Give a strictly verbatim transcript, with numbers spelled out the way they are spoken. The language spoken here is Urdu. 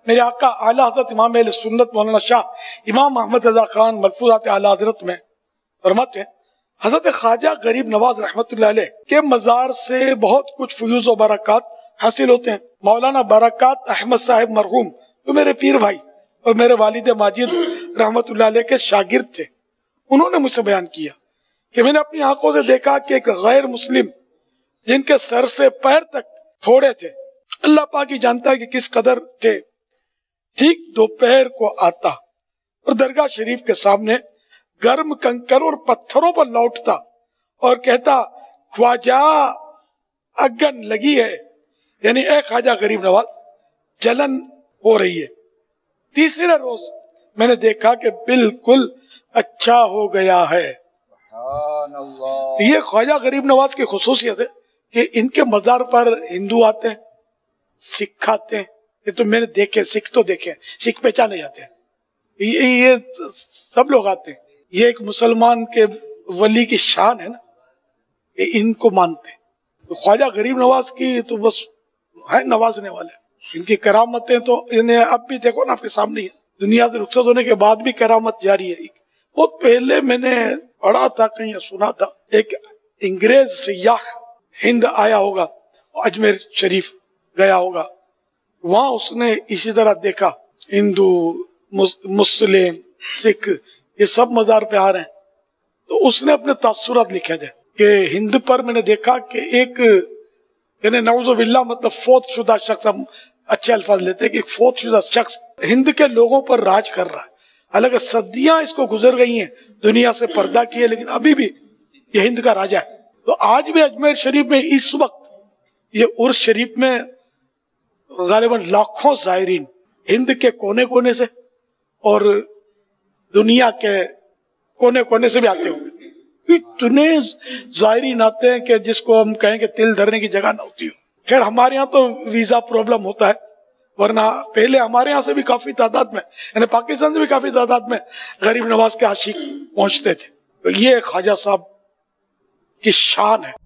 میرے آقا اعلیٰ حضرت امام اہل سنت مولانا شاہ امام محمد رضا خان ملفوظات اعلیٰ حضرت میں فرماتے ہیں حضرت خواجہ غریب نواز رحمت اللہ علیہ کے مزار سے بہت کچھ فیوز و برکات حاصل ہوتے ہیں. مولانا برکات احمد صاحب مرحوم جو میرے پیر بھائی اور میرے والد ماجد رحمت اللہ علیہ کے شاگرد تھے، انہوں نے مجھ سے بیان کیا کہ میں نے اپنی آنکھوں سے دیکھا کہ ایک غیر مسلم جن کے سر سے پیر تک پھوڑے تھے، اللہ پاک ہی جانتا ہے کہ کس قدر تھے، ٹھیک دوپہر کو آتا اور درگاہ شریف کے سامنے گرم کنکر اور پتھروں پر لوٹتا اور کہتا خواجہ اگن لگی ہے، یعنی اے خواجہ غریب نواز جلن ہو رہی ہے. تیسرے روز میں نے دیکھا کہ بالکل اچھا ہو گیا ہے. یہ خواجہ غریب نواز کی خصوصیت ہے کہ ان کے مزار پر ہندو آتے ہیں، سکھ آتے ہیں، یہ تو میں نے دیکھے، سکھ تو دیکھے، سکھ پہچانے جاتے ہیں، یہ, یہ سب لوگ آتے ہیں. یہ ایک مسلمان کے ولی کی شان ہے نا، یہ ان کو مانتے ہیں. خواجہ غریب نواز کی تو بس ہے نوازنے والے، ان کی کرامتیں تو انہیں اب بھی دیکھو نا آپ کے سامنے ہے، دنیا سے رخصت ہونے کے بعد بھی کرامت جاری ہے. بہت پہلے میں نے پڑھا تھا کہیں سنا تھا، ایک انگریز سیاح ہند آیا ہوگا، اجمیر شریف گیا ہوگا، وہاں اس نے اسی طرح دیکھا ہندو مسلم سکھ یہ سب مزار پہ آ رہے ہیں، تو اس نے اپنے تاثرات لکھے تھے کہ ہند پر میں نے دیکھا کہ ایک یعنی نعوذ باللہ مطلب فوت شدہ شخص، ہم اچھے الفاظ لیتے ہیں کہ ایک فوت شدہ شخص ہند کے لوگوں پر راج کر رہا ہے. حالانکہ صدیاں اس کو گزر گئی ہیں، دنیا سے پردہ کیے، لیکن ابھی بھی یہ ہند کا راجا ہے. تو آج بھی اجمیر شریف میں اس وقت یہ عرس شریف میں غالباً لاکھوں زائرین ہند کے کونے کونے سے اور دنیا کے کونے کونے سے بھی آتے ہوں گے. اتنے زائرین آتے ہیں کہ جس کو ہم کہیں کہ تل دھرنے کی جگہ نہ ہوتی ہو. خیر ہمارے ہاں تو ویزا پرابلم ہوتا ہے، ورنہ پہلے ہمارے ہاں سے بھی کافی تعداد میں، یعنی پاکستان سے بھی کافی تعداد میں غریب نواز کے عاشق پہنچتے تھے. تو یہ خواجہ صاحب کی شان ہے.